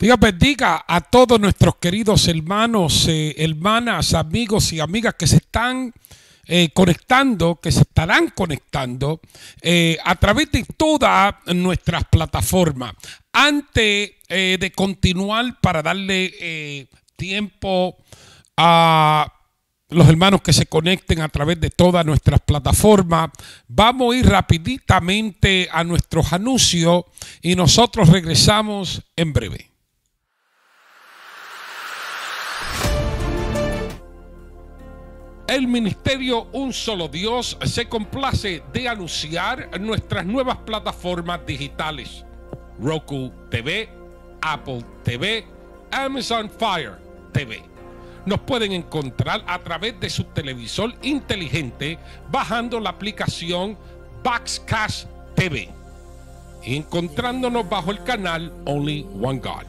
Dios bendiga a todos nuestros queridos hermanos, hermanas, amigos y amigas que se están conectando, que se estarán conectando a través de todas nuestras plataformas. Antes de continuar, para darle tiempo a los hermanos que se conecten a través de todas nuestras plataformas, vamos a ir rapiditamente a nuestros anuncios y nosotros regresamos en breve. El Ministerio Un Solo Dios se complace de anunciar nuestras nuevas plataformas digitales: Roku TV, Apple TV, Amazon Fire TV. Nos pueden encontrar a través de su televisor inteligente bajando la aplicación Boxcast TV y encontrándonos bajo el canal Only One God.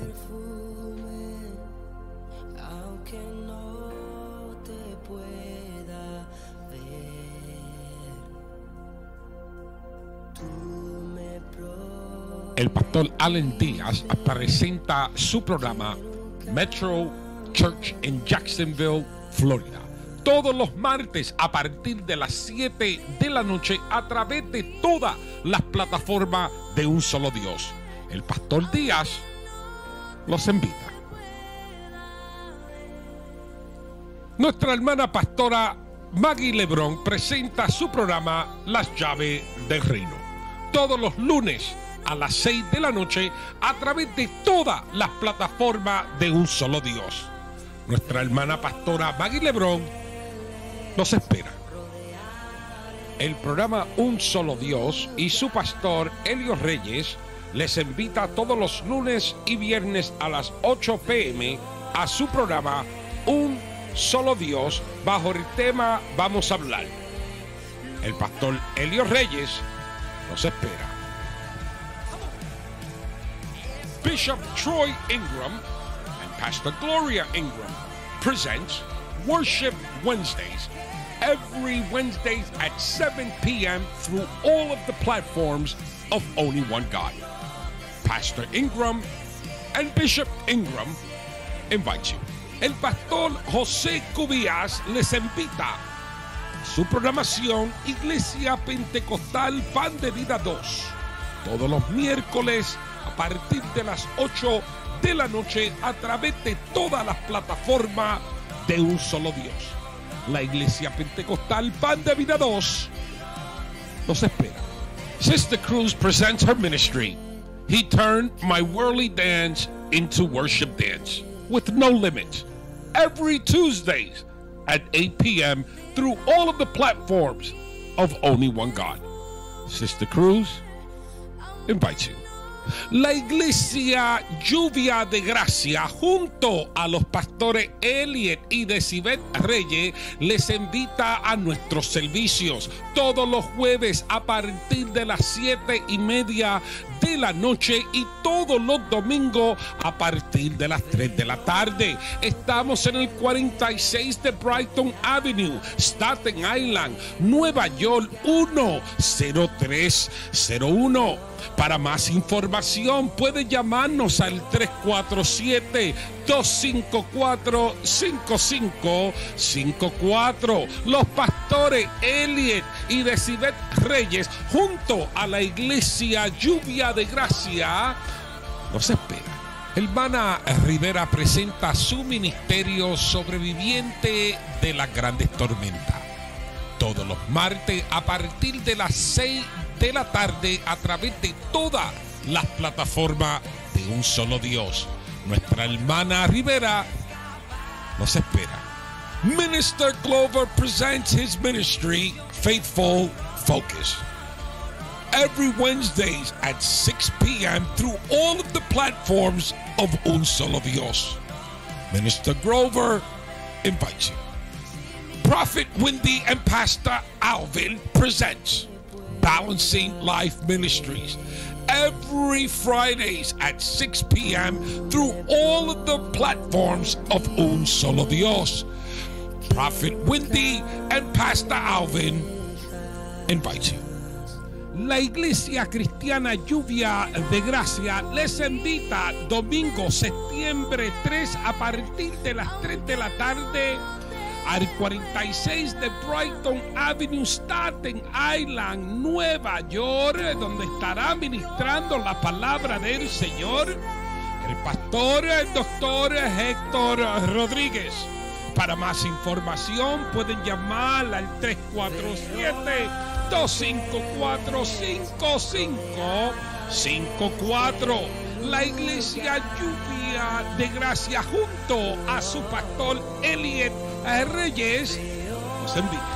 El pastor Allen Díaz presenta su programa Metro Church en Jacksonville, Florida, todos los martes a partir de las 7 de la noche a través de todas las plataformas de Un Solo Dios. El pastor Díaz los invita. Nuestra hermana pastora Maggie Lebron presenta su programa Las Llaves del Reino, todos los lunes a las 6 de la noche a través de todas las plataformas de Un Solo Dios. Nuestra hermana pastora Maggie Lebron nos espera. El programa Un Solo Dios y su pastor Elio Reyes les invita todos los lunes y viernes a las 8 p.m. a su programa Un Solo Dios bajo el tema Vamos a hablar. El pastor Elio Reyes nos espera. Bishop Troy Ingram and Pastor Gloria Ingram presents Worship Wednesdays every Wednesday at 7 p.m. through all of the platforms of Only One God. Pastor Ingram and Bishop Ingram invite you. El pastor José Cubillas les invita a su programación Iglesia Pentecostal Pan de Vida 2 todos los miércoles a partir de las 8 de la noche a través de todas las plataformas de Un Solo Dios. La Iglesia Pentecostal Pan de Vida 2 nos espera. Sister Cruz presents her ministry. He turned my worldly dance into worship dance with no limit. Every Tuesdays at 8 p.m. through all of the platforms of Only One God. Sister Cruz invites you. La Iglesia Lluvia de Gracia junto a los pastores Elliot y Decibet Reyes les invita a nuestros servicios todos los jueves a partir de las 7:30 de la noche y todos los domingos a partir de las 3 de la tarde. Estamos en el 46 de Brighton Avenue, Staten Island, Nueva York 10301. Para más información puede llamarnos al 347-254-5554. Los pastores Elliot y Decibet Reyes junto a la Iglesia Lluvia de Gracia nos espera. Hermana Rivera presenta su ministerio Sobreviviente de las Grandes Tormentas todos los martes a partir de las 6 de la tarde a través de todas las plataformas de Un Solo Dios. Nuestra hermana Rivera nos espera. Minister Glover presents his ministry Faithful Focus every Wednesdays at 6 p.m. through all of the platforms of Un Solo Dios. Minister Grover invites you. Prophet Wendy and Pastor Alvin presents Balancing Life Ministries every Fridays at 6 p.m. through all of the platforms of Un Solo Dios. Prophet Wendy and Pastor Alvin invite you. La Iglesia Cristiana Lluvia de Gracia les invita domingo, septiembre 3, a partir de las 3 de la tarde al 46 de Brighton Avenue, Staten Island, Nueva York, donde estará ministrando la palabra del Señor el pastor, el doctor Héctor Rodríguez. Para más información pueden llamar al 347-254-5554. La Iglesia Lluvia de Gracia junto a su pastor Elliot Reyes nos envía.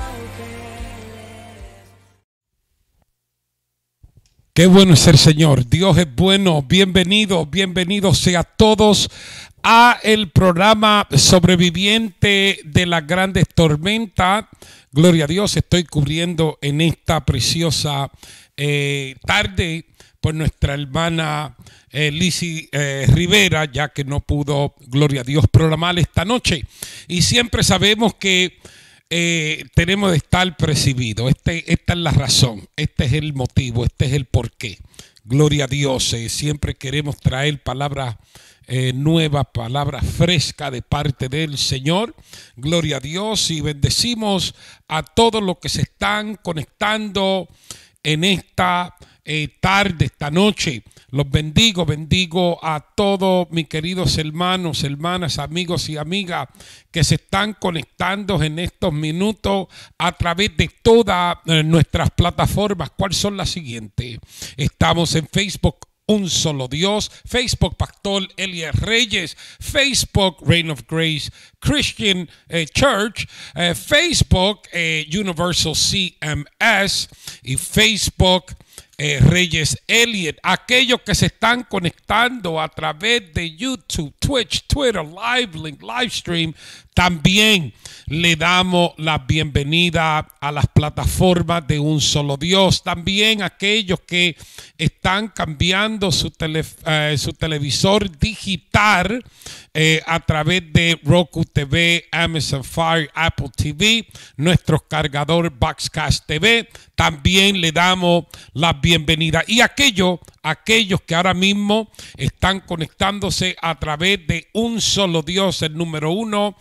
Qué bueno es el Señor, Dios es bueno. Bienvenidos sea todos a el programa Sobreviviente de las Grandes Tormentas. Gloria a Dios, estoy cubriendo en esta preciosa tarde por nuestra hermana Lizzy Rivera, ya que no pudo, gloria a Dios, programar esta noche. Y siempre sabemos que tenemos de estar percibidos. Esta es la razón, este es el motivo, este es el porqué. Gloria a Dios, siempre queremos traer palabras nuevas, palabras frescas de parte del Señor. Gloria a Dios, y bendecimos a todos los que se están conectando en esta tarde, esta noche. Los bendigo a todos mis queridos hermanos, hermanas, amigos y amigas que se están conectando en estos minutos a través de todas nuestras plataformas. ¿Cuáles son las siguientes? Estamos en Facebook, Un Solo Dios, Facebook Pastor Elliot Reyes, Facebook Reign of Grace Christian Church, Facebook Universal CMS y Facebook Reyes Elliot. Aquellos que se están conectando a través de YouTube, Twitch, Twitter, LiveLink, Livestream, también le damos la bienvenida a las plataformas de Un Solo Dios. También aquellos que están cambiando su televisor digital a través de Roku TV, Amazon Fire, Apple TV, nuestro cargador Boxcast TV, también le damos la bienvenida. Y aquellos que ahora mismo están conectándose a través de Un Solo Dios, el número 1,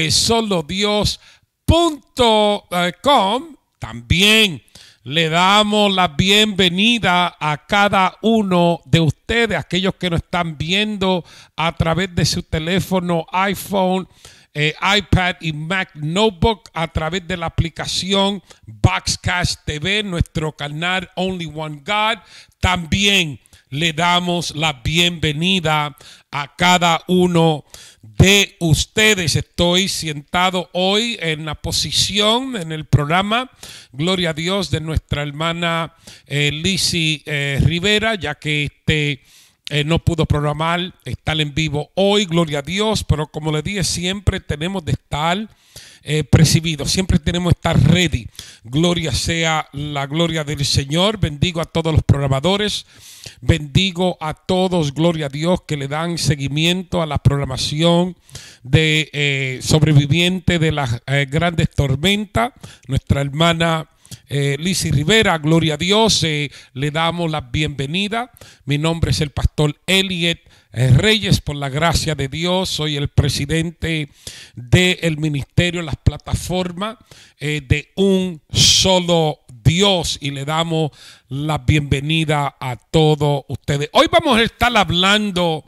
solodios.com, también le damos la bienvenida a cada uno de ustedes, aquellos que nos están viendo a través de su teléfono, iPhone, iPad y Mac Notebook, a través de la aplicación Boxcast TV, nuestro canal Only One God. También le damos la bienvenida a cada uno de ustedes. Estoy sentado hoy en la posición en el programa, gloria a Dios, de nuestra hermana Lizzy Rivera, ya que no pudo programar, estar en vivo hoy, gloria a Dios, pero como le dije, siempre tenemos de estar percibidos, siempre tenemos que estar ready. Gloria sea la gloria del Señor. Bendigo a todos los programadores, bendigo a todos, gloria a Dios, que le dan seguimiento a la programación de Sobreviviente de las Grandes Tormentas. Nuestra hermana Lizzy Rivera, gloria a Dios, le damos la bienvenida. Mi nombre es el pastor Elliot Reyes, por la gracia de Dios. Soy el presidente del ministerio, las plataformas de Un Solo Dios, y le damos la bienvenida a todos ustedes. Hoy vamos a estar hablando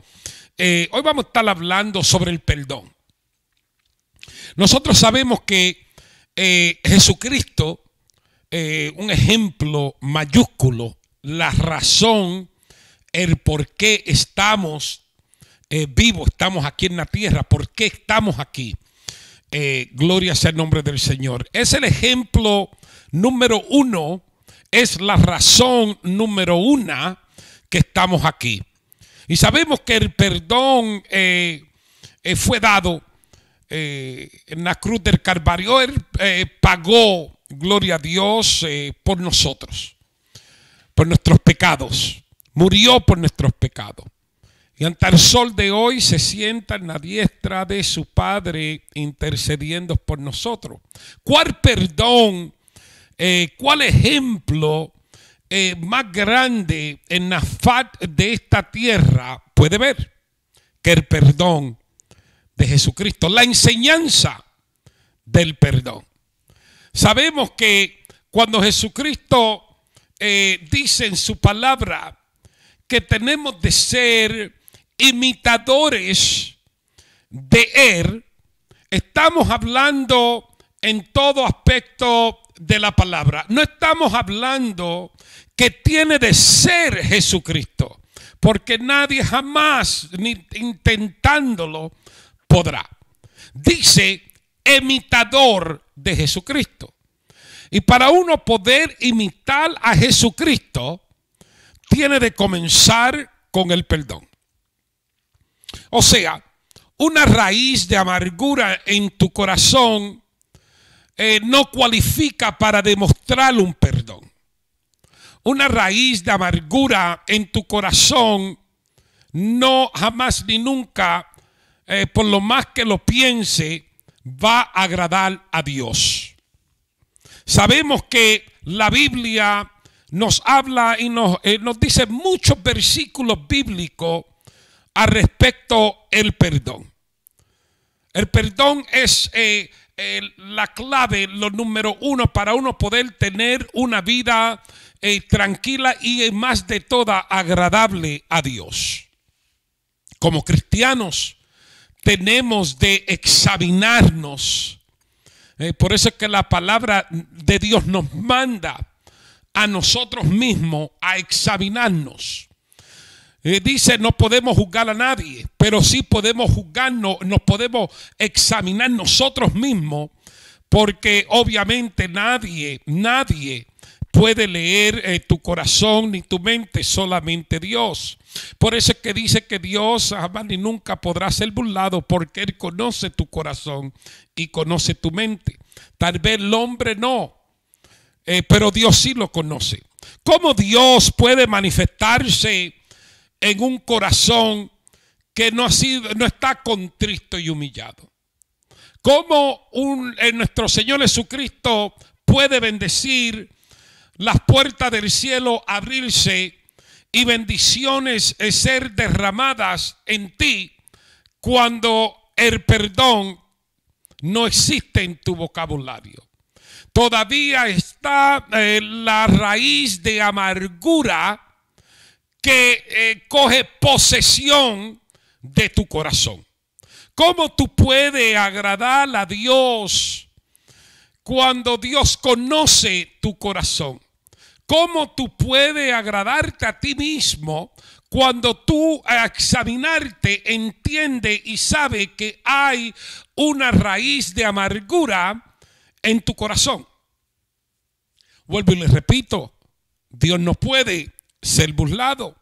sobre el perdón. Nosotros sabemos que Jesucristo, un ejemplo mayúsculo, la razón, el por qué estamos vivos, estamos aquí en la tierra, por qué estamos aquí. Gloria sea el nombre del Señor. Es el ejemplo número uno, es la razón número una que estamos aquí. Y sabemos que el perdón fue dado en la cruz del Calvario. Él pagó, gloria a Dios, por nosotros, por nuestros pecados. Murió por nuestros pecados. Y ante el sol de hoy se sienta en la diestra de su Padre intercediendo por nosotros. ¿Cuál perdón, cuál ejemplo más grande en la faz de esta tierra puede ver que el perdón de Jesucristo, la enseñanza del perdón. Sabemos que cuando Jesucristo dice en su palabra que tenemos de ser imitadores de Él, estamos hablando en todo aspecto de la palabra. No estamos hablando que tiene de ser Jesucristo, porque nadie jamás, ni intentándolo, podrá. Dice imitador de Jesucristo. Y para uno poder imitar a Jesucristo, tiene de comenzar con el perdón. O sea, una raíz de amargura en tu corazón no cualifica para demostrar un perdón. Una raíz de amargura en tu corazón no jamás ni nunca, por lo más que lo piense, va a agradar a Dios. Sabemos que la Biblia nos habla y nos dice muchos versículos bíblicos al respecto del perdón. El perdón es la clave, lo número uno para uno poder tener una vida tranquila y más de toda agradable a Dios. Como cristianos tenemos de examinarnos. Por eso es que la palabra de Dios nos manda a nosotros mismos a examinarnos. Dice, no podemos juzgar a nadie, pero sí podemos juzgarnos, nos podemos examinar nosotros mismos, porque obviamente nadie puede leer tu corazón ni tu mente, solamente Dios. Por eso es que dice que Dios jamás ni nunca podrá ser burlado, porque Él conoce tu corazón y conoce tu mente. Tal vez el hombre no, pero Dios sí lo conoce. ¿Cómo Dios puede manifestarse en un corazón que no está contrito y humillado? ¿Cómo nuestro Señor Jesucristo puede bendecir las puertas del cielo, abrirse y bendiciones ser derramadas en ti cuando el perdón no existe en tu vocabulario? Todavía está la raíz de amargura que coge posesión de tu corazón. ¿Cómo tú puedes agradar a Dios cuando Dios conoce tu corazón? ¿Cómo tú puedes agradarte a ti mismo cuando tú a examinarte entiendes y sabes que hay una raíz de amargura en tu corazón? Vuelvo y les repito, Dios no puede ser burlado.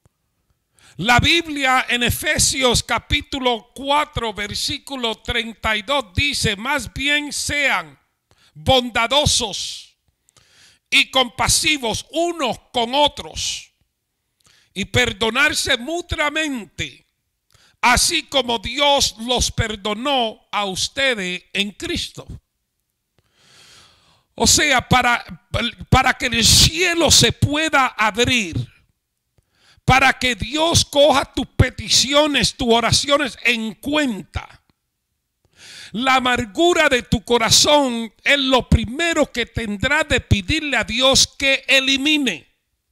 La Biblia en Efesios capítulo 4 versículo 32 dice, más bien sean bondadosos y compasivos unos con otros y perdonarse mutuamente, así como Dios los perdonó a ustedes en Cristo. O sea, para que el cielo se pueda abrir, para que Dios coja tus peticiones, tus oraciones en cuenta, la amargura de tu corazón es lo primero que tendrás de pedirle a Dios que elimine.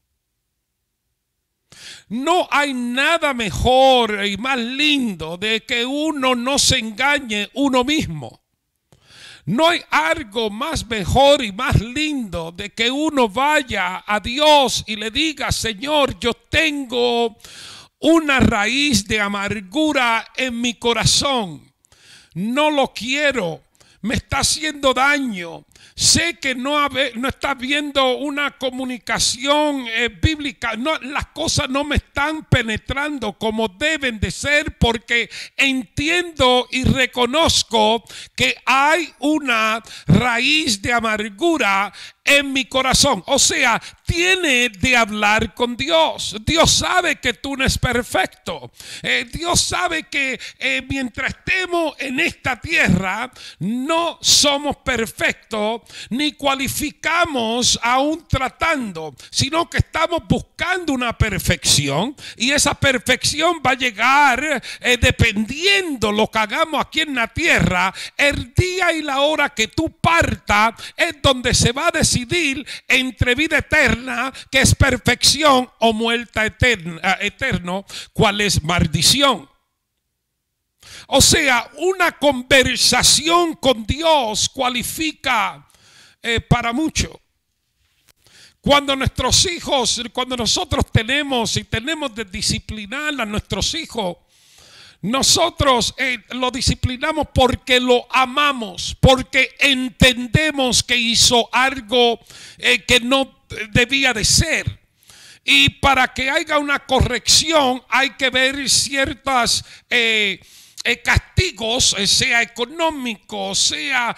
No hay nada mejor y más lindo de que uno no se engañe uno mismo. No hay algo más mejor y más lindo de que uno vaya a Dios y le diga, Señor, yo tengo una raíz de amargura en mi corazón. No lo quiero, me está haciendo daño. Sé que no está viendo una comunicación bíblica. No, las cosas no me están penetrando como deben de ser, porque entiendo y reconozco que hay una raíz de amargura en mi corazón. O sea, tiene de hablar con Dios. Dios sabe que tú no eres perfecto. Dios sabe que mientras estemos en esta tierra no somos perfectos. tratando, ni cualificamos aún tratando, sino que estamos buscando una perfección, y esa perfección va a llegar dependiendo lo que hagamos aquí en la tierra. El día y la hora que tú partas es donde se va a decidir entre vida eterna, que es perfección, o muerte eterno, cuál es maldición. O sea, una conversación con Dios cualifica para mucho. Cuando nuestros hijos, cuando nosotros tenemos de disciplinar a nuestros hijos, nosotros lo disciplinamos porque lo amamos, porque entendemos que hizo algo que no debía de ser. Y para que haya una corrección hay que ver ciertas castigos, sea económico, sea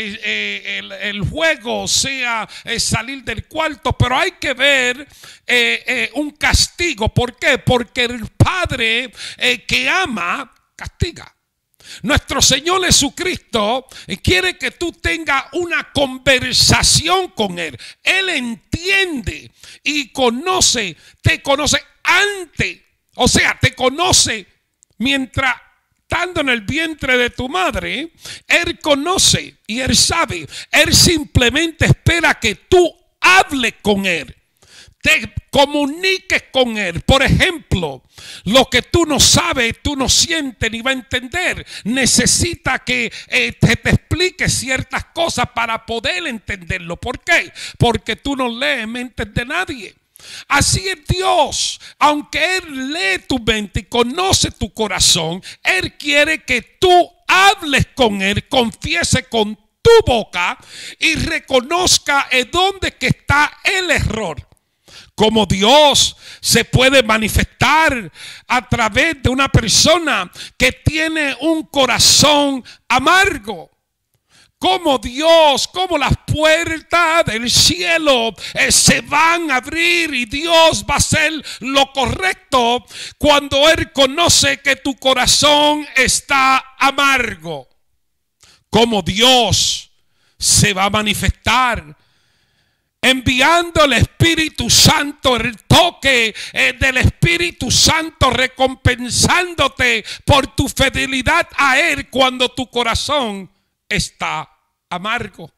el juego, sea salir del cuarto, pero hay que ver un castigo. ¿Por qué? Porque el Padre que ama, castiga. Nuestro Señor Jesucristo quiere que tú tengas una conversación con Él. Él entiende y conoce, te conoce antes, o sea, te conoce mientras estando en el vientre de tu madre. Él conoce y Él sabe. Él simplemente espera que tú hables con Él, te comuniques con Él. Por ejemplo, lo que tú no sabes, tú no sientes ni va a entender. Necesita que te explique ciertas cosas para poder entenderlo. ¿Por qué? Porque tú no lees mentes de nadie. Así es Dios. Aunque Él lee tu mente y conoce tu corazón, Él quiere que tú hables con Él, confiese con tu boca y reconozca en dónde que está el error. Como Dios se puede manifestar a través de una persona que tiene un corazón amargo. Como Dios, como las puertas del cielo se van a abrir y Dios va a hacer lo correcto cuando Él conoce que tu corazón está amargo. Como Dios se va a manifestar enviando el Espíritu Santo, el toque del Espíritu Santo, recompensándote por tu fidelidad a Él cuando tu corazón está amargo.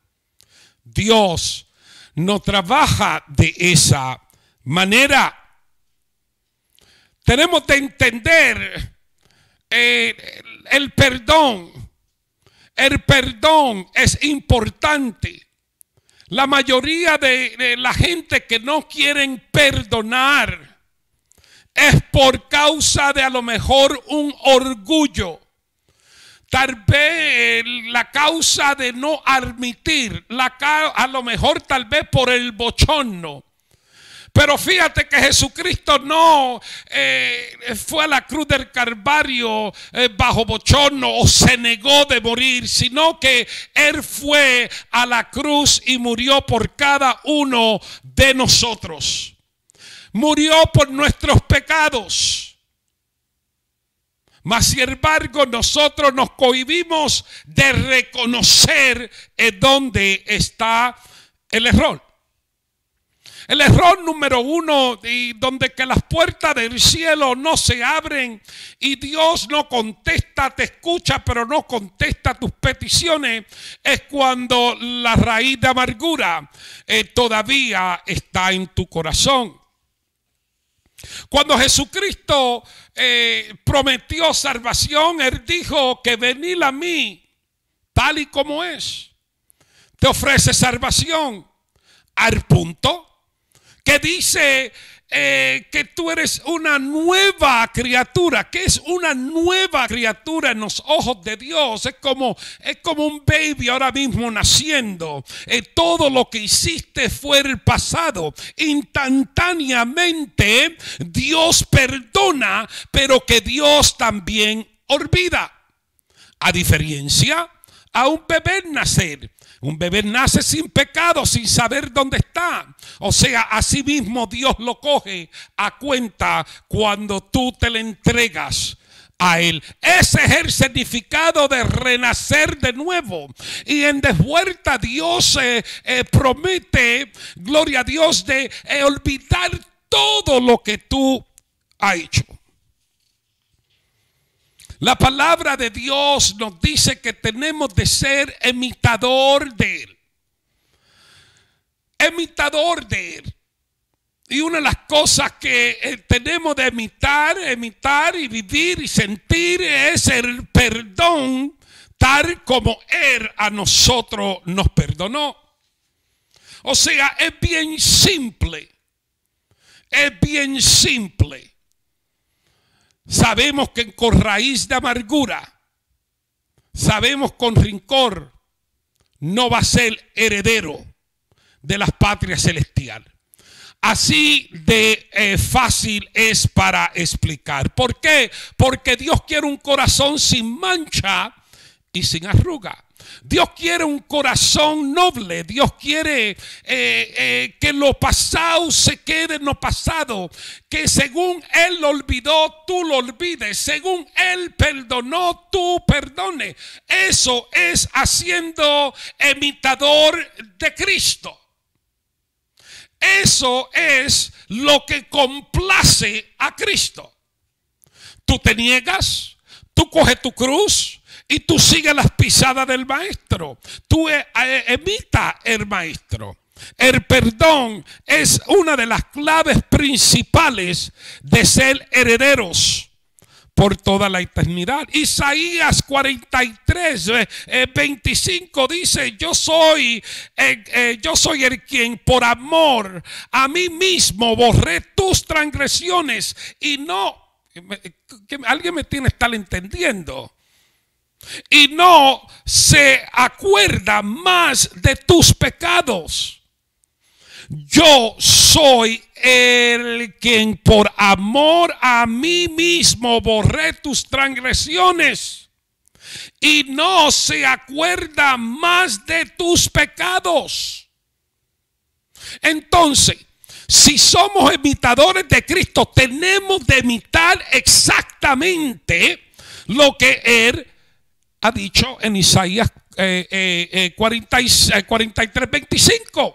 Dios no trabaja de esa manera. Tenemos de entender el perdón. El perdón es importante. La mayoría de la gente que no quieren perdonar es por causa de a lo mejor un orgullo. Tal vez la causa de no admitir, a lo mejor tal vez por el bochorno. Pero fíjate que Jesucristo no fue a la cruz del Calvario bajo bochorno o se negó de morir, sino que Él fue a la cruz y murió por cada uno de nosotros. Murió por nuestros pecados. Mas sin embargo nosotros nos cohibimos de reconocer dónde está el error. El error número uno, y donde que las puertas del cielo no se abren y Dios no contesta, te escucha pero no contesta tus peticiones, es cuando la raíz de amargura todavía está en tu corazón. Cuando Jesucristo prometió salvación, Él dijo que venid a mí tal y como es. Te ofrece salvación al punto que dice que tú eres una nueva criatura. ¿Qué es una nueva criatura en los ojos de Dios? Es como un baby ahora mismo naciendo. Todo lo que hiciste fue el pasado. Instantáneamente Dios perdona, pero que Dios también olvida. A diferencia a un bebé nacer. Un bebé nace sin pecado, sin saber dónde está. O sea, así mismo Dios lo coge a cuenta cuando tú te le entregas a Él. Ese es el significado de renacer de nuevo. Y en de vuelta Dios promete, gloria a Dios, de olvidar todo lo que tú has hecho. La palabra de Dios nos dice que tenemos de ser imitador de Él. Imitador de Él. Y una de las cosas que tenemos de imitar y vivir y sentir es el perdón, tal como Él a nosotros nos perdonó. O sea, es bien simple. Es bien simple. Sabemos que con raíz de amargura, sabemos con rencor, no va a ser heredero de las patrias celestiales. Así de fácil es para explicar. ¿Por qué? Porque Dios quiere un corazón sin mancha y sin arruga. Dios quiere un corazón noble. Dios quiere que lo pasado se quede en lo pasado. Que según Él lo olvidó, tú lo olvides. Según Él perdonó, tú perdones. Eso es haciendo imitador de Cristo. Eso es lo que complace a Cristo. Tú te niegas, tú coges tu cruz y tú sigues las pisadas del maestro. Tú imitas el maestro. El perdón es una de las claves principales de ser herederos por toda la eternidad. Isaías 43, 25 dice: yo soy el quien por amor a mí mismo borré tus transgresiones y no, que alguien me tiene que estar entendiendo, y no se acuerda más de tus pecados. Yo soy el quien por amor a mí mismo borré tus transgresiones y no se acuerda más de tus pecados. Entonces, si somos imitadores de Cristo, tenemos de imitar exactamente lo que Él ha dicho en Isaías 43, 25.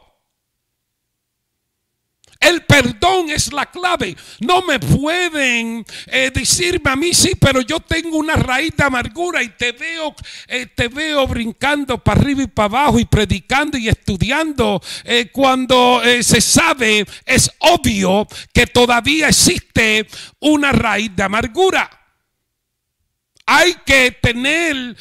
El perdón es la clave. No me pueden decirme a mí, sí, pero yo tengo una raíz de amargura y te veo brincando para arriba y para abajo y predicando y estudiando. Cuando se sabe, es obvio que todavía existe una raíz de amargura. Hay que tener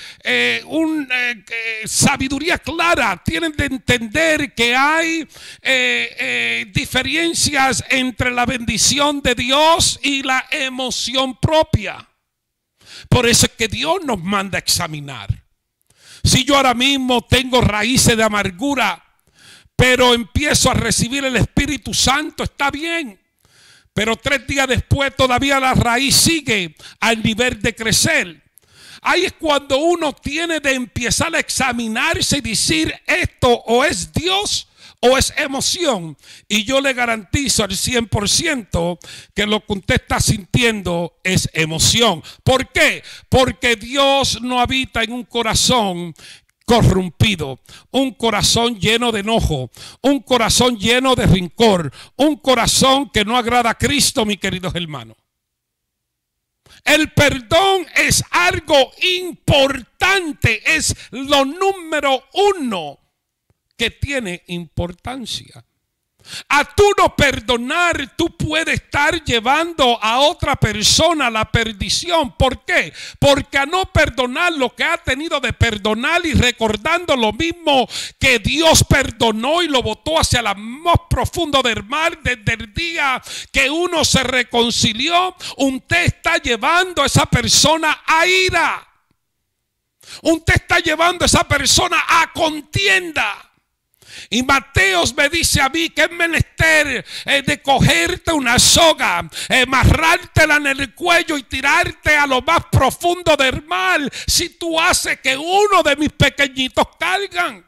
sabiduría clara. Tienen de entender que hay diferencias entre la bendición de Dios y la emoción propia. Por eso es que Dios nos manda a examinar. Si yo ahora mismo tengo raíces de amargura, pero empiezo a recibir el Espíritu Santo, está bien. Pero 3 días después todavía la raíz sigue al nivel de crecer. Ahí es cuando uno tiene de empezar a examinarse y decir, esto o es Dios o es emoción. Y yo le garantizo al 100% que lo que usted está sintiendo es emoción. ¿Por qué? Porque Dios no habita en un corazón corrompido, un corazón lleno de enojo, un corazón lleno de rencor, un corazón que no agrada a Cristo, mis queridos hermanos. El perdón es algo importante, es lo número 1 que tiene importancia. A tú no perdonar, tú puedes estar llevando a otra persona a la perdición. ¿Por qué? Porque a no perdonar lo que ha tenido de perdonar y recordando lo mismo que Dios perdonó y lo botó hacia la más profundo del mar desde el día que uno se reconcilió, usted está llevando a esa persona a ira. Usted está llevando a esa persona a contienda. Y Mateos me dice a mí que es menester de cogerte una soga, amarrártela en el cuello y tirarte a lo más profundo del mar si tú haces que uno de mis pequeñitos caigan.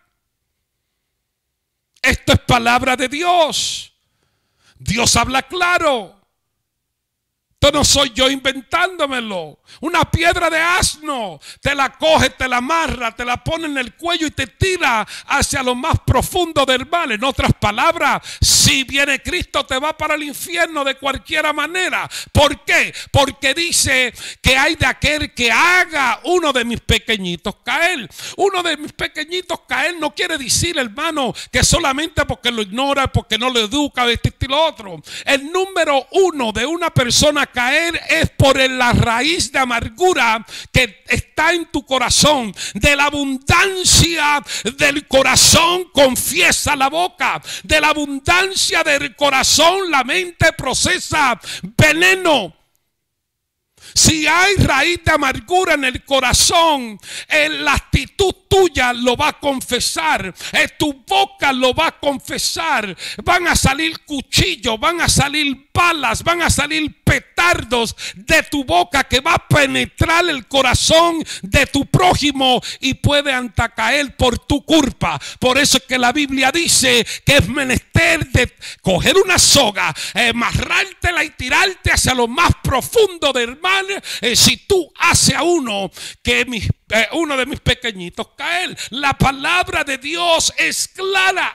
Esto es palabra de Dios. Dios habla claro. Esto no soy yo inventándomelo. Una piedra de asno, te la coge, te la amarra, te la pone en el cuello y te tira hacia lo más profundo del mar. En otras palabras, si viene Cristo te va para el infierno de cualquier manera. ¿Por qué? Porque dice que hay de aquel que haga uno de mis pequeñitos caer. Uno de mis pequeñitos caer no quiere decir, hermano, que solamente porque lo ignora, porque no lo educa, de este estilo otro. El número uno de una persona caer es por la raíz de amargura que está en tu corazón. De la abundancia del corazón confiesa la boca. De la abundancia del corazón la mente procesa veneno. Si hay raíz de amargura en el corazón, la actitud tuya lo va a confesar, tu boca lo va a confesar. Van a salir cuchillos, van a salir balas, van a salir petardos de tu boca que va a penetrar el corazón de tu prójimo y puede hasta caer por tu culpa. Por eso es que la Biblia dice que es menester de coger una soga, amarrártela y tirarte hacia lo más profundo del mar. Si tú haces a uno de mis pequeñitos caer. La palabra de Dios es clara.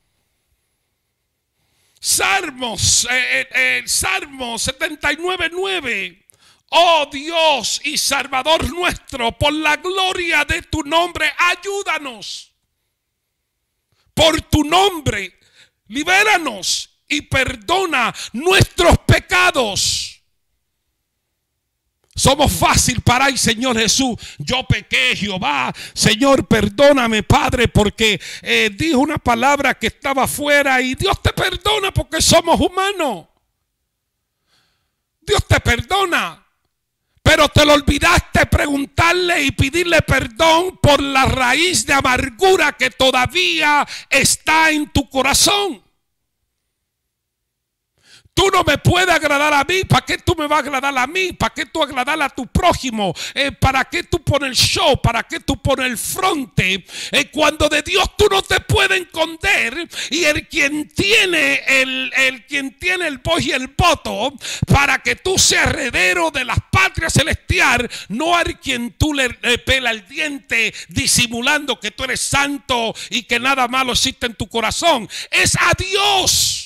Salmos 79:9. Oh Dios y Salvador nuestro, por la gloria de tu nombre, ayúdanos. Por tu nombre, libéranos y perdona nuestros pecados. Somos fácil para ahí, Señor Jesús. Yo pequé, Jehová. Señor, perdóname, Padre, porque dijo una palabra que estaba fuera. Y Dios te perdona porque somos humanos. Dios te perdona. Pero te lo olvidaste preguntarle y pedirle perdón por la raíz de amargura que todavía está en tu corazón. Tú no me puedes agradar a mí. ¿Para qué tú me vas a agradar a mí? ¿Para qué tú agradar a tu prójimo? ¿Para qué tú pones el show? ¿Para qué tú pones el fronte? Cuando de Dios tú no te puedes esconder. Y el quien tiene el voz y el voto para que tú seas heredero de las patrias celestial, no hay quien tú le pela el diente disimulando que tú eres santo y que nada malo existe en tu corazón. Es a Dios.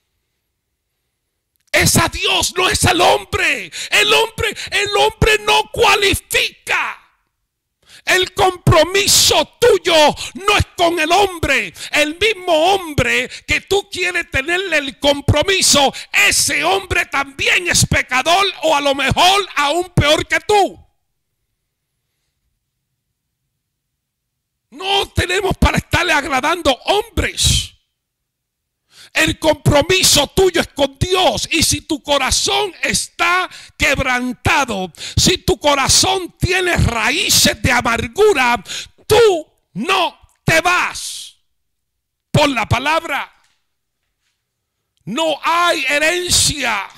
Es a Dios, no es al hombre. El hombre no cualifica. El compromiso tuyo no es con el hombre. El mismo hombre que tú quieres tenerle el compromiso, ese hombre también es pecador, o a lo mejor aún peor que tú. No tenemos para estarle agradando hombres. El compromiso tuyo es con Dios. Y si tu corazón está quebrantado, si tu corazón tiene raíces de amargura, tú no te vas. Por la palabra, no hay herencia.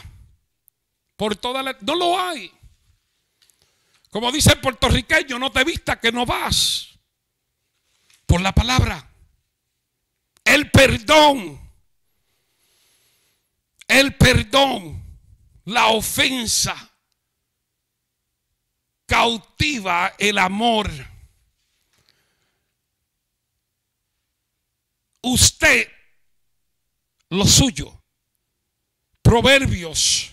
No lo hay. Como dice el puertorriqueño, no te vistas que no vas. Por la palabra. El perdón, la ofensa cautiva el amor. Usted, lo suyo. Proverbios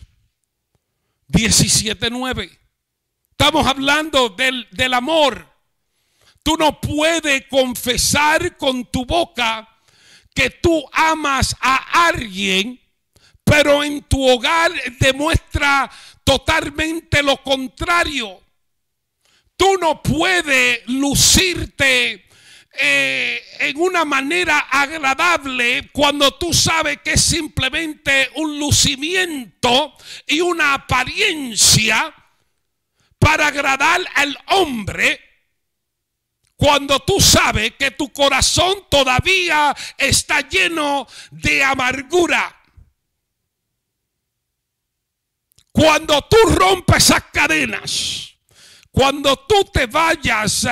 17:9. Estamos hablando del amor. Tú no puedes confesar con tu boca que tú amas a alguien, pero en tu hogar demuestra totalmente lo contrario. Tú no puedes lucirte en una manera agradable cuando tú sabes que es simplemente un lucimiento y una apariencia para agradar al hombre, cuando tú sabes que tu corazón todavía está lleno de amargura. Cuando tú rompes esas cadenas, cuando tú te vayas,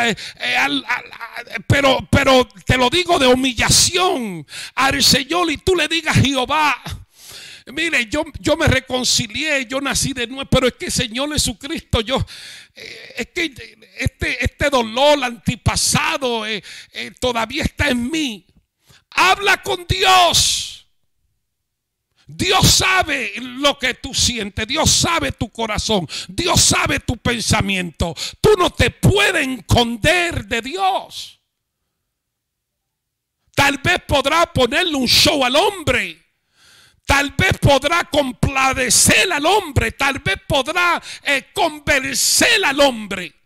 pero te lo digo de humillación al Señor, y tú le digas: Jehová, Mire, yo me reconcilié, yo nací de nuevo, pero es que Señor Jesucristo, es que este dolor antipasado todavía está en mí. Habla con Dios. Dios sabe lo que tú sientes, Dios sabe tu corazón, Dios sabe tu pensamiento. Tú no te puedes esconder de Dios. Tal vez podrá ponerle un show al hombre. Tal vez podrá complacer al hombre. Tal vez podrá convencer al hombre.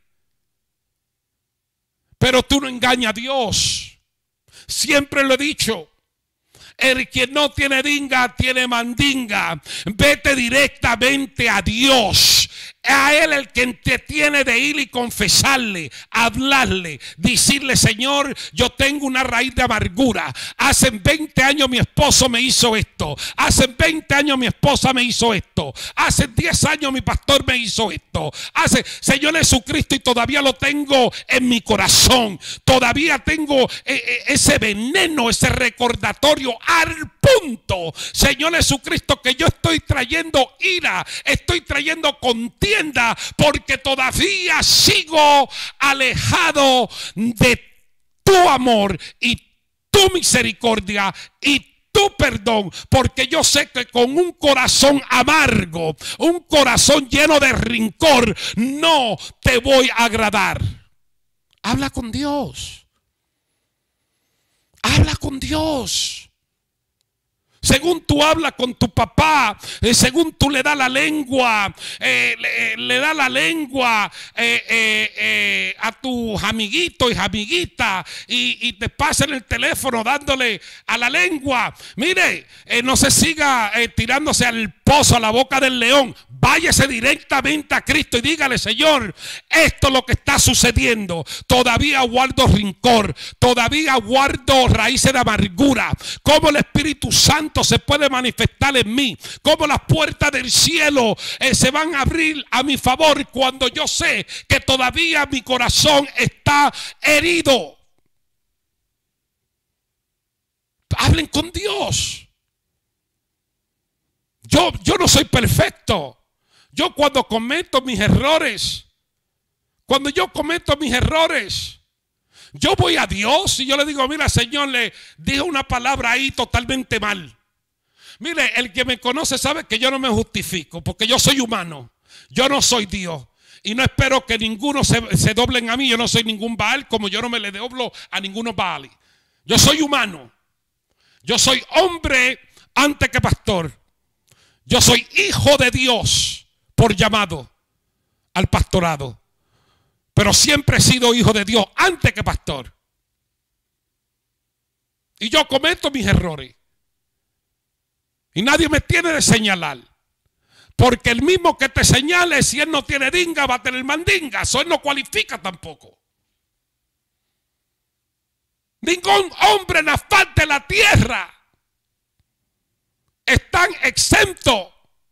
Pero tú no engañas a Dios. Siempre lo he dicho. El que no tiene dinga, tiene mandinga. Vete directamente a Dios. A Él el que te tiene de ir y confesarle, hablarle, decirle: Señor, yo tengo una raíz de amargura. Hace 20 años mi esposo me hizo esto. Hace 20 años mi esposa me hizo esto. Hace 10 años mi pastor me hizo esto. Señor Jesucristo, y todavía lo tengo en mi corazón. Todavía tengo ese veneno, ese recordatorio al punto, Señor Jesucristo, que yo estoy trayendo ira, estoy trayendo contienda, porque todavía sigo alejado de tu amor y tu misericordia y tu perdón, porque yo sé que con un corazón amargo, un corazón lleno de rencor, no te voy a agradar. Habla con Dios. Habla con Dios. Según tú hablas con tu papá, según tú le das la lengua, le das la lengua a tus amiguitos y amiguitas, y te pasan el teléfono dándole a la lengua. Mire, no se siga tirándose al pozo, a la boca del león. Váyase directamente a Cristo y dígale: Señor, esto es lo que está sucediendo. Todavía guardo rencor, todavía guardo raíces de amargura. ¿Cómo el Espíritu Santo se puede manifestar en mí? ¿Cómo las puertas del cielo se van a abrir a mi favor cuando yo sé que todavía mi corazón está herido? Hablen con Dios. Yo no soy perfecto. Yo cuando cometo mis errores, yo voy a Dios y yo le digo: mira, Señor, le dije una palabra ahí totalmente mal. Mire, el que me conoce sabe que yo no me justifico, porque yo soy humano. Yo no soy Dios. Y no espero que ninguno se doblen a mí. Yo no soy ningún Baal, como yo no me le doblo a ninguno Baal. Yo soy humano. Yo soy hombre antes que pastor. Yo soy hijo de Dios por llamado al pastorado. Pero siempre he sido hijo de Dios antes que pastor. Y yo cometo mis errores. Y nadie me tiene de señalar. Porque el mismo que te señale, si él no tiene dinga, va a tener mandinga. Eso él no cualifica tampoco. Ningún hombre en la faz de la tierra están exentos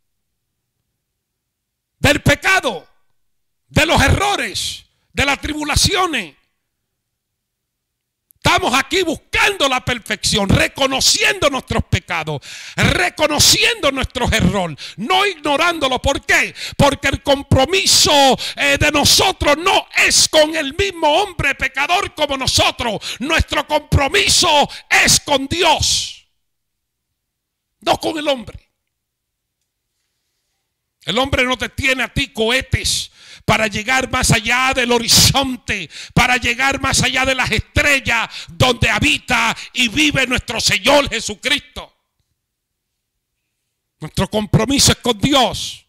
del pecado, de los errores, de las tribulaciones. Estamos aquí buscando la perfección, reconociendo nuestros pecados, reconociendo nuestros errores, no ignorándolo. ¿Por qué? Porque el compromiso de nosotros no es con el mismo hombre pecador como nosotros. Nuestro compromiso es con Dios, no con el hombre. El hombre no te tiene a ti cohetes para llegar más allá del horizonte, para llegar más allá de las estrellas donde habita y vive nuestro Señor Jesucristo. Nuestro compromiso es con Dios.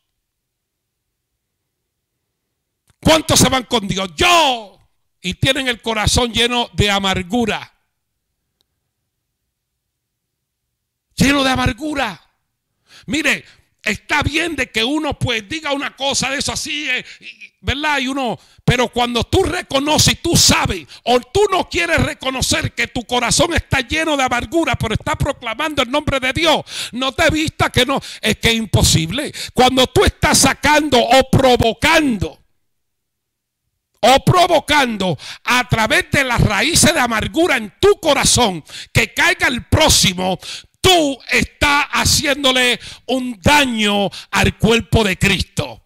¿Cuántos se van con Dios? Yo. Y tienen el corazón lleno de amargura. Lleno de amargura. Mire, está bien de que uno pues diga una cosa de eso así, ¿verdad? Pero cuando tú reconoces y tú sabes, o tú no quieres reconocer que tu corazón está lleno de amargura, pero está proclamando el nombre de Dios, no te vista que no, es que es imposible. Cuando tú estás sacando o provocando a través de las raíces de amargura en tu corazón, que caiga el próximo, tú estás haciéndole un daño al cuerpo de Cristo.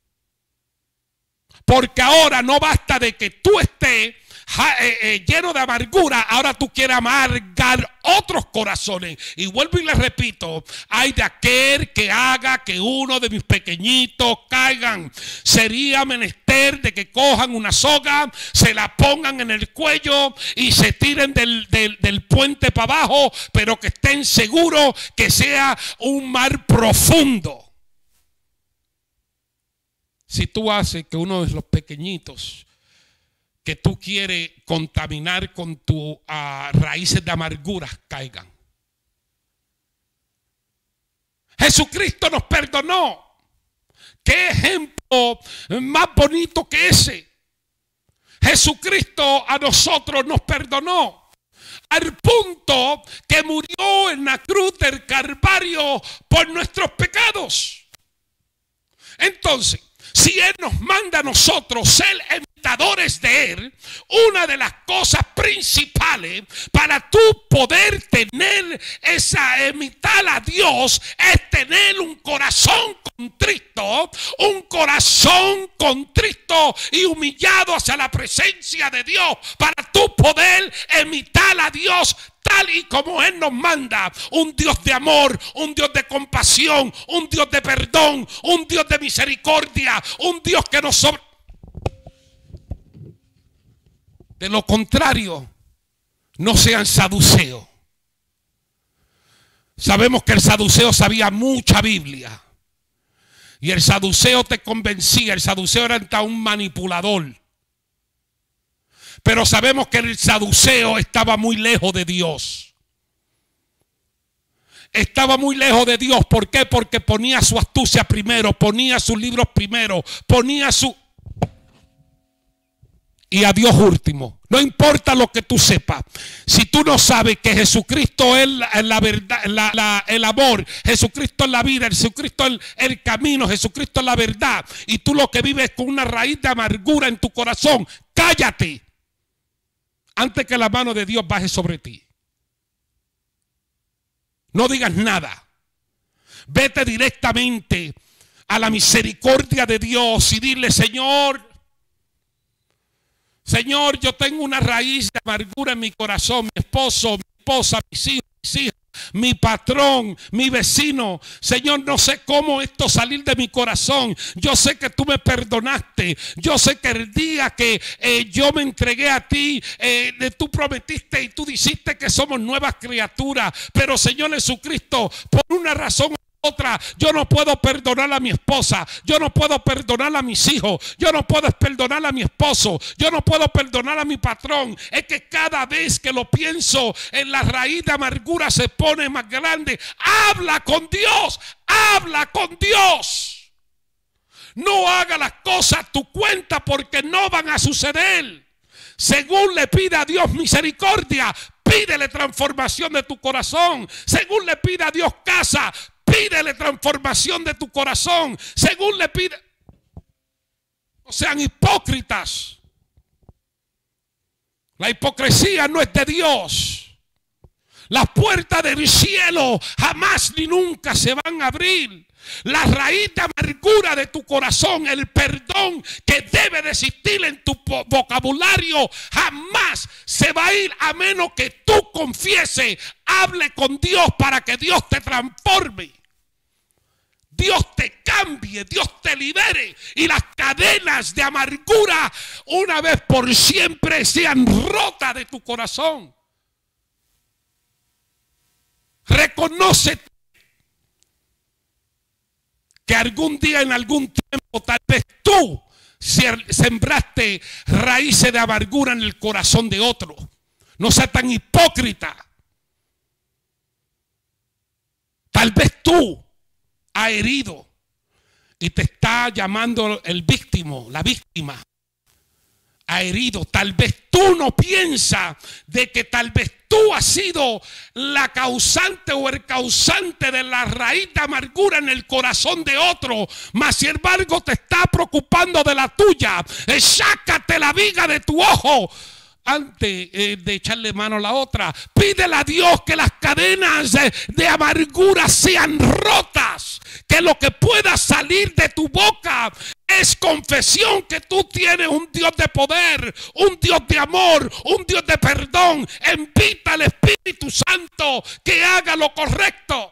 Porque ahora no basta de que tú estés lleno de amargura, ahora tú quieres amargar otros corazones. Y vuelvo y les repito, hay de aquel que haga que uno de mis pequeñitos caigan. Sería menester de que cojan una soga, se la pongan en el cuello y se tiren del puente para abajo, pero que estén seguros que sea un mar profundo. Si tú haces que uno de los pequeñitos que tú quieres contaminar con tus raíces de amargura caigan. Jesucristo nos perdonó. ¿Qué ejemplo más bonito que ese? Jesucristo a nosotros nos perdonó al punto que murió en la cruz del Calvario por nuestros pecados. Entonces, si Él nos manda a nosotros ser imitadores de Él, una de las cosas principales para tú poder tener imitar a Dios es tener un corazón contrito y humillado hacia la presencia de Dios, para tú poder imitar a Dios tal y como Él nos manda. Un Dios de amor, un Dios de compasión, un Dios de perdón, un Dios de misericordia, un Dios que nos sobre. De lo contrario, no sean saduceos. Sabemos que el saduceo sabía mucha Biblia. Y el saduceo te convencía. El saduceo era hasta un manipulador. Pero sabemos que el saduceo estaba muy lejos de Dios. Estaba muy lejos de Dios. ¿Por qué? Porque ponía su astucia primero, ponía sus libros primero, ponía su... y a Dios último. No importa lo que tú sepas. Si tú no sabes que Jesucristo es la verdad, el amor, Jesucristo es la vida, Jesucristo es el camino, Jesucristo es la verdad, y tú lo que vives con una raíz de amargura en tu corazón, cállate antes que la mano de Dios baje sobre ti. No digas nada. Vete directamente a la misericordia de Dios y dile: Señor, yo tengo una raíz de amargura en mi corazón. Mi esposo, mi esposa, mis hijos, mi patrón, mi vecino. Señor, no sé cómo esto salir de mi corazón. Yo sé que tú me perdonaste. Yo sé que el día que yo me entregué a ti, tú prometiste y tú dijiste que somos nuevas criaturas. Pero Señor Jesucristo, por una razón otra, yo no puedo perdonar a mi esposa, yo no puedo perdonar a mis hijos, yo no puedo perdonar a mi esposo, yo no puedo perdonar a mi patrón. Es que cada vez que lo pienso, en la raíz de amargura se pone más grande. Habla con Dios, habla con Dios. No haga las cosas a tu cuenta, porque no van a suceder. Según le pida a Dios misericordia, pídele transformación de tu corazón. Según le pida a Dios casa, pídele transformación de tu corazón. Según le pide. No sean hipócritas. La hipocresía no es de Dios. Las puertas del cielo jamás ni nunca se van a abrir. La raíz de amargura de tu corazón, el perdón que debe de existir en tu vocabulario, jamás se va a ir a menos que tú confieses, hable con Dios para que Dios te transforme. Dios te cambie, Dios te libere y las cadenas de amargura una vez por siempre sean rotas de tu corazón. Reconoce que algún día, en algún tiempo, tal vez tú sembraste raíces de amargura en el corazón de otro. No seas tan hipócrita. Tal vez tú has herido y te está llamando el víctima, la víctima. Ha herido. Tal vez tú no piensas de que tal vez tú has sido la causante o el causante de la raíz de amargura en el corazón de otro, mas sin embargo te está preocupando de la tuya. Sácate la viga de tu ojo. antes de echarle mano a la otra, pídele a Dios que las cadenas de amargura sean rotas, que lo que pueda salir de tu boca es confesión que tú tienes un Dios de poder, un Dios de amor, un Dios de perdón. Invita al Espíritu Santo que haga lo correcto.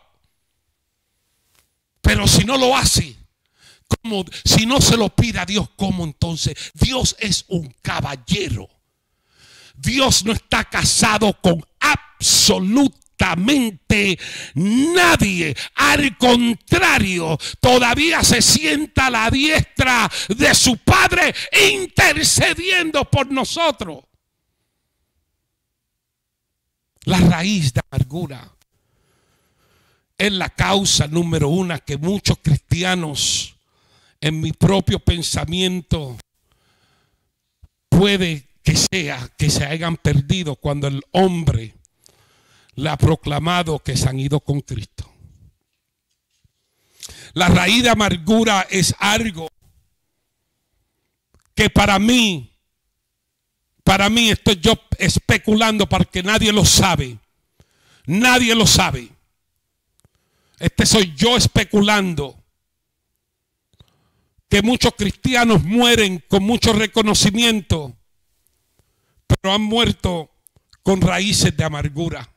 Pero si no lo hace, ¿cómo? Si no se lo pide a Dios, ¿cómo entonces? Dios es un caballero. Dios no está casado con absolutamente nadie. Al contrario, todavía se sienta a la diestra de su Padre intercediendo por nosotros. La raíz de amargura es la causa número una que muchos cristianos, en mi propio pensamiento, puede que sea que se hayan perdido cuando el hombre le ha proclamado que se han ido con Cristo. La raíz de amargura es algo que para mí estoy yo especulando porque nadie lo sabe. Nadie lo sabe. Soy yo especulando que muchos cristianos mueren con mucho reconocimiento, pero han muerto con raíces de amargura.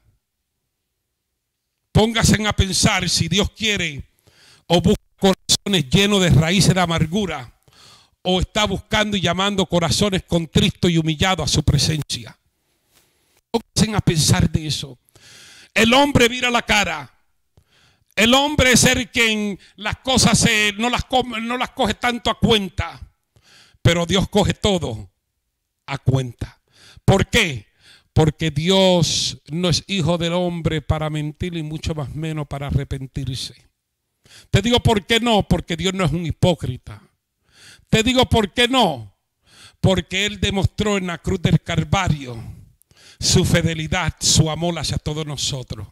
Pónganse a pensar si Dios quiere o busca corazones llenos de raíces de amargura, o está buscando y llamando corazones contritos y humillados a su presencia. Pónganse a pensar de eso. El hombre mira la cara. El hombre es el quien las cosas no las coge tanto a cuenta, pero Dios coge todo a cuenta. ¿Por qué? Porque Dios no es hijo del hombre para mentir y mucho más menos para arrepentirse. Te digo por qué no, porque Dios no es un hipócrita. Te digo por qué no, porque Él demostró en la cruz del Calvario su fidelidad, su amor hacia todos nosotros.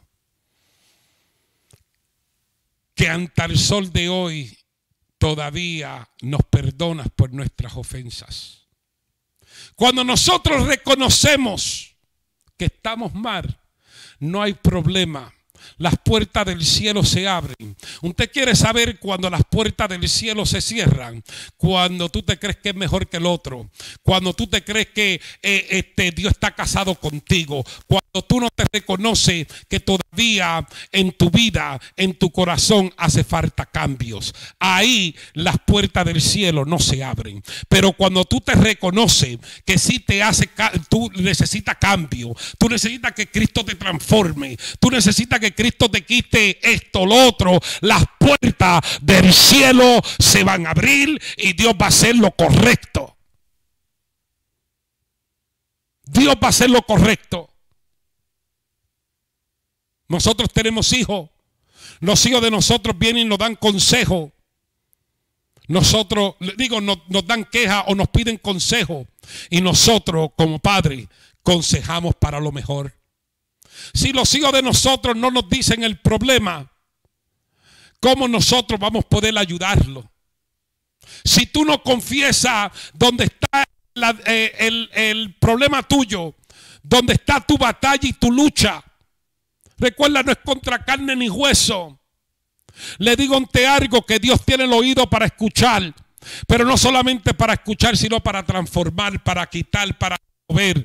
Que ante el sol de hoy todavía nos perdonas por nuestras ofensas. Cuando nosotros reconocemos que estamos mal, no hay problema. Las puertas del cielo se abren. Usted quiere saber cuando las puertas del cielo se cierran. Cuando tú te crees que es mejor que el otro. Cuando tú te crees que Dios está casado contigo. Cuando tú no te reconoces que todavía en tu vida, en tu corazón hace falta cambios. Ahí las puertas del cielo no se abren. Pero cuando tú te reconoces que sí tú necesitas cambio. Tú necesitas que Cristo te transforme. Tú necesitas que Cristo te quite esto, lo otro. Las puertas del cielo se van a abrir y Dios va a hacer lo correcto. Dios va a hacer lo correcto. Nosotros tenemos hijos. Los hijos de nosotros vienen y nos dan consejo. Nosotros, nos dan queja o nos piden consejo. Y nosotros como padres consejamos para lo mejor. Si los hijos de nosotros no nos dicen el problema, ¿cómo nosotros vamos a poder ayudarlo? Si tú no confiesas dónde está el problema tuyo, dónde está tu batalla y tu lucha, recuerda, no es contra carne ni hueso. Le digo ante algo, que Dios tiene el oído para escuchar, pero no solamente para escuchar, sino para transformar, para quitar, para mover.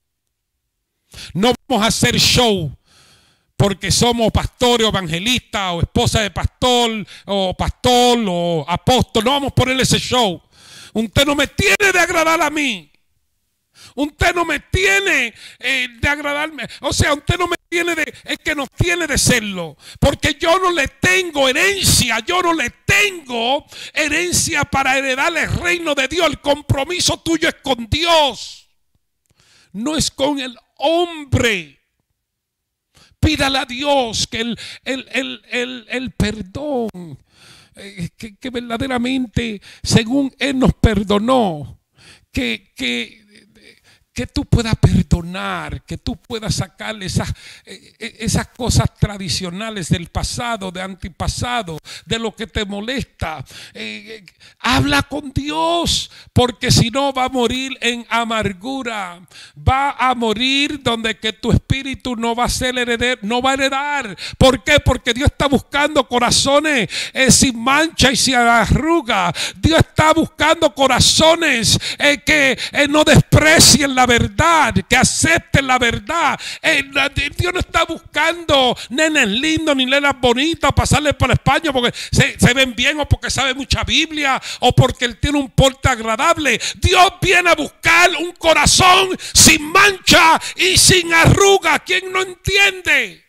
No vamos a hacer show porque somos pastores o evangelistas o esposa de pastor o apóstol. No vamos a ponerle ese show. Usted no me tiene de agradar a mí. Usted no me tiene de agradarme. O sea, usted no me tiene es que no tiene de serlo. Porque yo no le tengo herencia. Yo no le tengo herencia para heredar el reino de Dios. El compromiso tuyo es con Dios. No es con el hombre. Pídale a Dios que el perdón, que verdaderamente según Él nos perdonó, que que tú puedas perdonar, que tú puedas sacarle esas cosas tradicionales del pasado, de antepasado, de lo que te molesta. Habla con Dios, porque si no va a morir en amargura, va a morir donde que tu espíritu no va a ser heredero, no va a heredar. ¿Por qué? Porque Dios está buscando corazones sin mancha y sin arruga. Dios está buscando corazones que no desprecien la verdad, que acepten la verdad. Dios no está buscando nenes lindos ni nenas bonitas, pasarle por España porque se ven bien, o porque sabe mucha Biblia, o porque él tiene un porte agradable. Dios viene a buscar un corazón sin mancha y sin arruga. ¿Quién no entiende?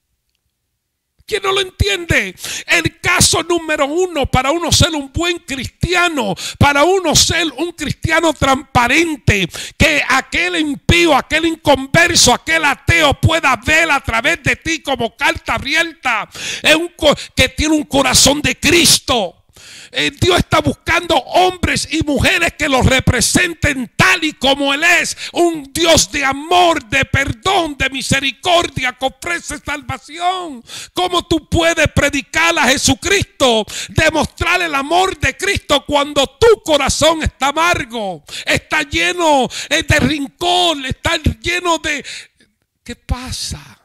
¿Quién no lo entiende? El caso número uno para uno ser un buen cristiano, para uno ser un cristiano transparente, que aquel impío, aquel inconverso, aquel ateo pueda ver a través de ti como carta abierta, que tiene un corazón de Cristo. Dios está buscando hombres y mujeres que los representen tal y como Él es, un Dios de amor, de perdón, de misericordia, que ofrece salvación. ¿Cómo tú puedes predicar a Jesucristo, demostrar el amor de Cristo cuando tu corazón está amargo, está lleno de rincón, está lleno de... ¿Qué pasa?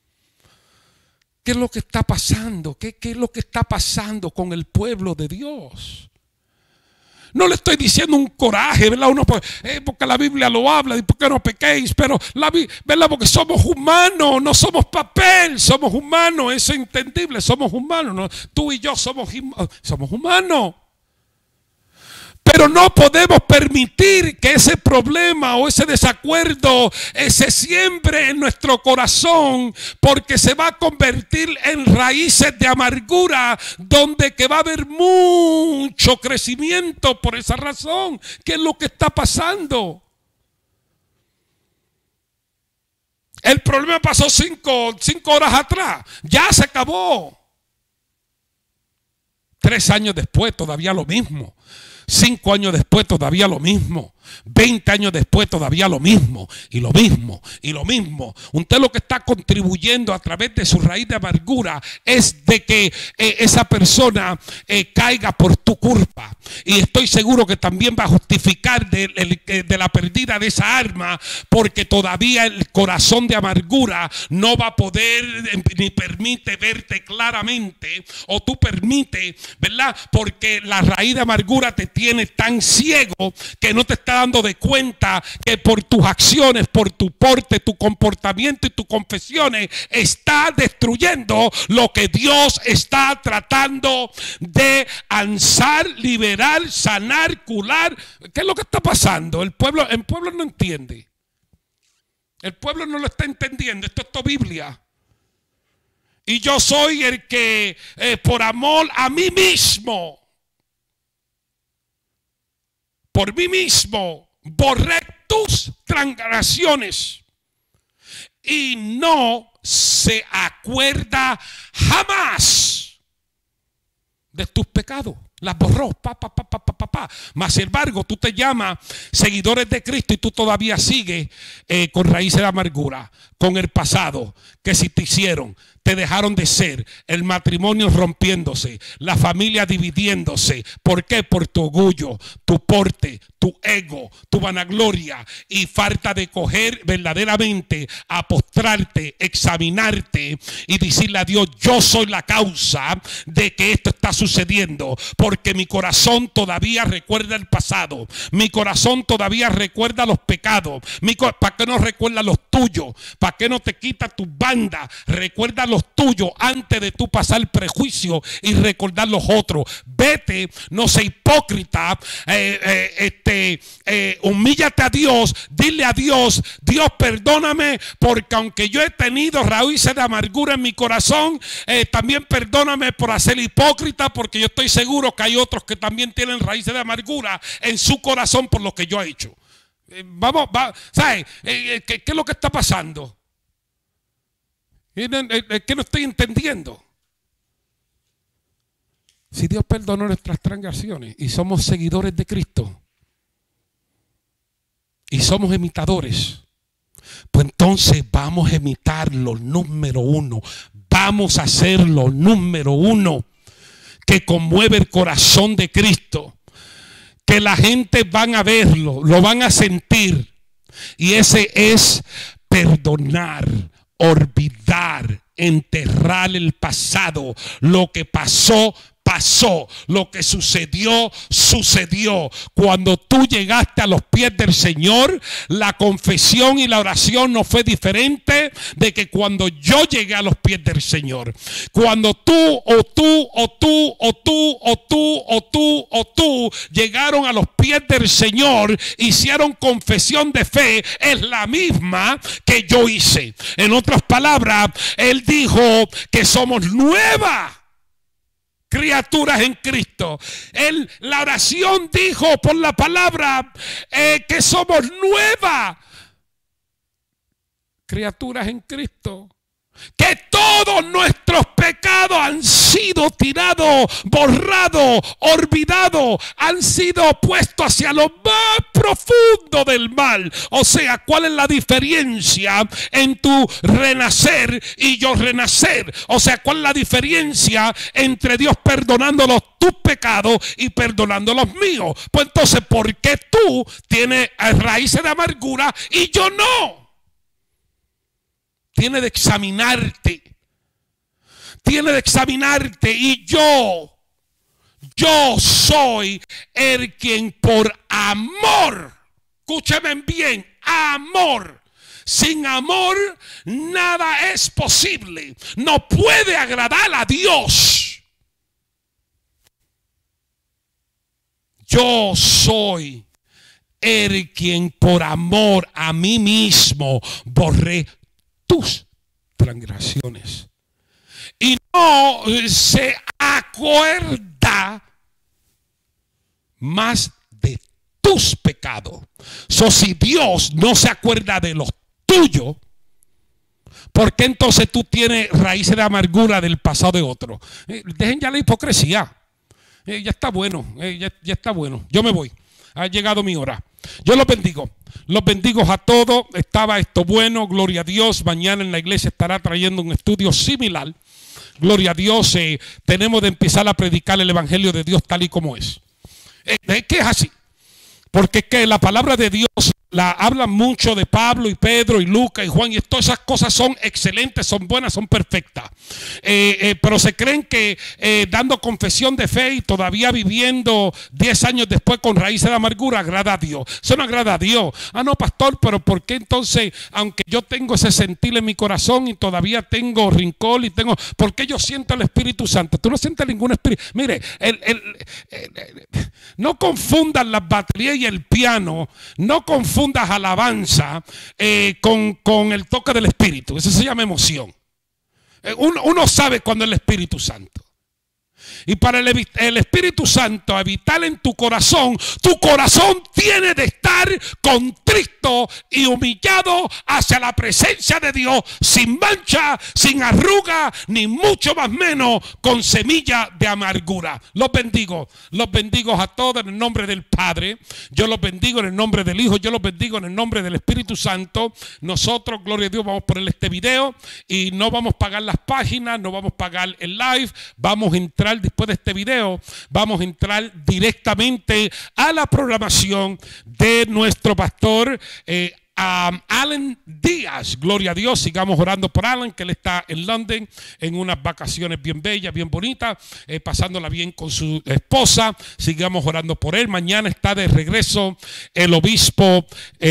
¿Qué es lo que está pasando? ¿Qué es lo que está pasando con el pueblo de Dios? No le estoy diciendo un coraje, ¿verdad? Porque la Biblia lo habla, y por qué no pequéis, pero ¿verdad? Porque somos humanos, no somos papel, somos humanos, eso es entendible, somos humanos, ¿no? Tú y yo somos humanos. Pero no podemos permitir que ese problema o ese desacuerdo se siembre en nuestro corazón, porque se va a convertir en raíces de amargura, donde que va a haber mucho crecimiento por esa razón. ¿Qué es lo que está pasando? El problema pasó 5 horas atrás, ya se acabó. 3 años después todavía lo mismo. 5 años después todavía lo mismo. 20 años después todavía lo mismo. Y lo mismo. Y lo mismo. Usted lo que está contribuyendo a través de su raíz de amargura es de que esa persona caiga por tu culpa. Y estoy seguro que también va a justificar de la pérdida de esa arma, porque todavía el corazón de amargura no va a poder ni permite verte claramente, o tú permites, ¿verdad? Porque la raíz de amargura te tiene tan ciego que no te está dando de cuenta que por tus acciones, por tu porte, tu comportamiento y tus confesiones está destruyendo lo que Dios está tratando de ansar, liberar, sanar, curar. ¿Qué es lo que está pasando? El pueblo no entiende. El pueblo no lo está entendiendo. Esto es Biblia. Y yo soy el que por amor a mí mismo, por mí mismo, borré tus transgresiones y no se acuerda jamás de tus pecados. Las borró, Mas sin embargo, tú te llamas seguidores de Cristo y tú todavía sigues con raíces de amargura, con el pasado, que si te hicieron, te dejaron de ser, el matrimonio rompiéndose, la familia dividiéndose. ¿Por qué? Por tu orgullo, tu porte, tu ego, tu vanagloria y falta de coger verdaderamente a postrarte, examinarte y decirle a Dios: yo soy la causa de que esto está sucediendo, porque mi corazón todavía recuerda el pasado, mi corazón todavía recuerda los pecados. ¿Para qué no recuerda los tuyos? ¿Para qué no te quita tu banda? Recuerda los tuyos antes de tú pasar prejuicio y recordar los otros. Vete, no sea hipócrita, humíllate a Dios, dile a Dios: Dios, perdóname, porque aunque yo he tenido raíces de amargura en mi corazón, también perdóname por hacer hipócrita, porque yo estoy seguro que hay otros que también tienen raíces de amargura en su corazón por lo que yo he hecho. ¿Sabes? ¿Qué es lo que está pasando? ¿Qué no estoy entendiendo? Si Dios perdonó nuestras transgresiones y somos seguidores de Cristo, y somos imitadores, pues entonces vamos a imitar lo número uno. Vamos a hacer lo número uno que conmueve el corazón de Cristo, que la gente van a verlo, lo van a sentir, y ese es perdonar, olvidar, enterrar el pasado. Lo que pasó, pasó. Lo que sucedió, sucedió. Cuando tú llegaste a los pies del Señor, la confesión y la oración no fue diferente de que cuando yo llegué a los pies del Señor. Cuando tú llegaron a los pies del Señor, hicieron confesión de fe, es la misma que yo hice. En otras palabras, Él dijo que somos nuevas criaturas en Cristo. La oración dijo por la palabra que somos nuevas criaturas en Cristo. Que todos nuestros pecados han sido tirados, borrados, olvidados, han sido puestos hacia lo más profundo del mal. O sea, ¿cuál es la diferencia en tu renacer y yo renacer? O sea, ¿cuál es la diferencia entre Dios perdonando tus pecados y perdonando los míos? Pues entonces, ¿por qué tú tienes raíces de amargura y yo no? Tiene de examinarte. Tiene de examinarte. Y yo soy el quien por amor, escúchame bien, amor. Sin amor nada es posible. No puede agradar a Dios. Yo soy el quien por amor a mí mismo borré tus transgresiones y no se acuerda más de tus pecados. Si Dios no se acuerda de los tuyos, ¿por qué entonces tú tienes raíces de amargura del pasado de otro? Dejen ya la hipocresía. Ya está bueno, ya está bueno. Yo me voy. Ha llegado mi hora. Yo los bendigo. Los bendigo a todos. Estaba esto bueno. Gloria a Dios. Mañana en la iglesia estará trayendo un estudio similar. Gloria a Dios. Tenemos de empezar a predicar el evangelio de Dios tal y como es. ¿Qué es así? Porque es que la palabra de Dios la hablan mucho de Pablo y Pedro y Lucas y Juan, y todas esas cosas son excelentes, son buenas, son perfectas, pero se creen que dando confesión de fe y todavía viviendo 10 años después con raíces de amargura agrada a Dios. Eso no agrada a Dios. Ah, no, pastor, pero ¿por qué entonces, aunque yo tengo ese sentir en mi corazón y todavía tengo rincón y tengo, ¿por qué yo siento el Espíritu Santo? Tú no sientes ningún espíritu. Mire, no confundan las baterías y el piano, no confundas alabanza con el toque del Espíritu. Eso se llama emoción. Uno sabe cuando es el Espíritu Santo. Y para el Espíritu Santo habitar en tu corazón tiene de estar contrito y humillado hacia la presencia de Dios, sin mancha, sin arruga, ni mucho más menos con semilla de amargura. Los bendigo a todos en el nombre del Padre. Yo los bendigo en el nombre del Hijo. Yo los bendigo en el nombre del Espíritu Santo. Nosotros, gloria a Dios, vamos a poner este video y no vamos a pagar las páginas, no vamos a pagar el live. Vamos a entrar después de este video, vamos a entrar directamente a la programación de nuestro pastor Alan Díaz. Gloria a Dios. Sigamos orando por Alan, que él está en London en unas vacaciones bien bellas, bien bonitas, pasándola bien con su esposa. Sigamos orando por él. Mañana está de regreso el obispo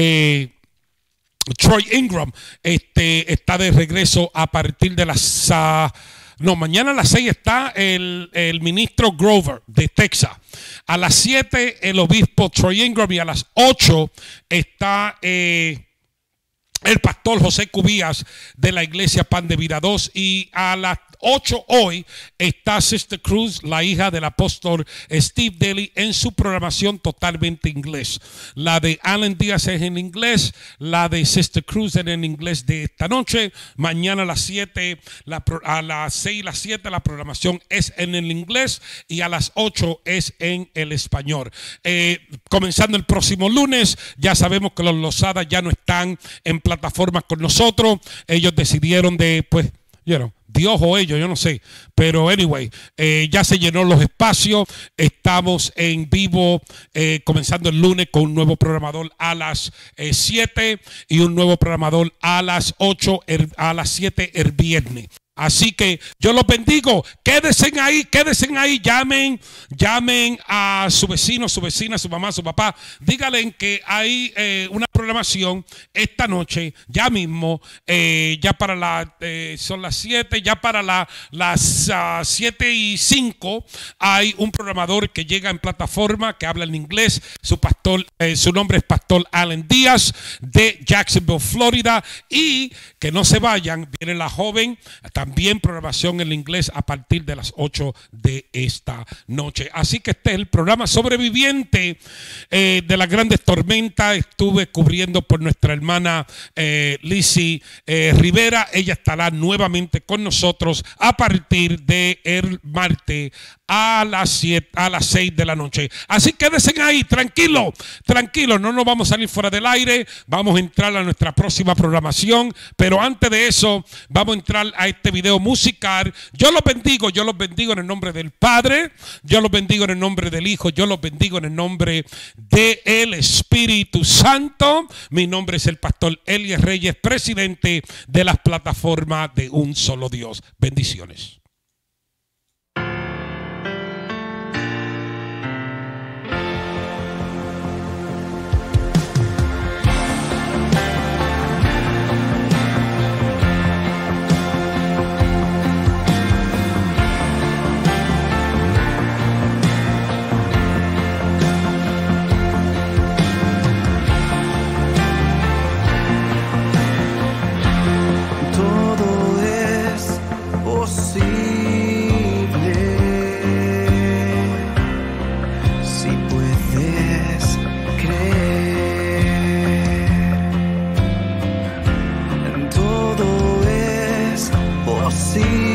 Troy Ingram. Está de regreso a partir de las mañana a las 6 está el ministro Grover de Texas. A las 7 el obispo Troy Ingram, y a las 8 está el pastor José Cubías de la iglesia Pan de Vida 2, y a las 8 hoy está Sister Cruz, la hija del apóstol Steve Daly, en su programación totalmente inglés. La de Alan Díaz es en inglés, la de Sister Cruz es en inglés de esta noche. Mañana a las 7, a las 6 y las 7 la programación es en el inglés y a las 8 es en el español. Comenzando el próximo lunes, ya sabemos que los Lozada ya no están en plataformas con nosotros. Ellos decidieron de, pues, Dios o ellos, yo no sé. Pero anyway, ya se llenó los espacios. Estamos en vivo comenzando el lunes con un nuevo programador a las 7 y un nuevo programador a las 8, a las 7 el viernes. Así que yo los bendigo. Quédense ahí, llamen a su vecino, su vecina, su mamá, su papá. Díganle que hay una programación esta noche, ya mismo, ya para son las 7, ya para las 7:05 hay un programador que llega en plataforma, que habla en inglés. Su pastor, su nombre es Pastor Alan Díaz de Jacksonville, Florida. Y que no se vayan, viene la joven, también programación en inglés a partir de las 8 de esta noche. Así que este es el programa sobreviviente de las grandes tormentas. Estuve cubriendo por nuestra hermana Lizzie Rivera. Ella estará nuevamente con nosotros a partir del martes a las 6 de la noche. Así que quédense ahí, tranquilo, no nos vamos a salir fuera del aire. Vamos a entrar a nuestra próxima programación, pero antes de eso vamos a entrar a este video musical. Yo los bendigo en el nombre del Padre, yo los bendigo en el nombre del Hijo, yo los bendigo en el nombre del Espíritu Santo. Mi nombre es el pastor Elias Reyes, presidente de las plataformas de Un Solo Dios. Bendiciones. See